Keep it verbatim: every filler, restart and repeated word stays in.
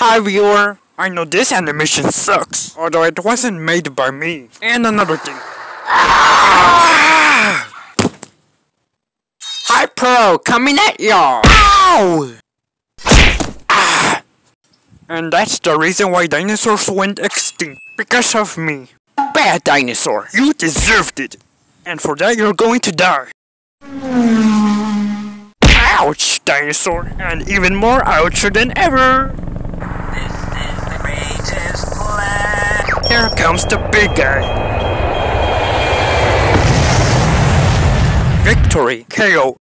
Hi viewer, I know this animation sucks, although it wasn't made by me. And another thing. Ah! HypePro coming at y'all! Ow! Ah! And that's the reason why dinosaurs went extinct. Because of me. Bad dinosaur, you deserved it. And for that you're going to die. Ouch, dinosaur, and even more oucher than ever. This is the greatest plan. Here comes the big guy. Victory, K O.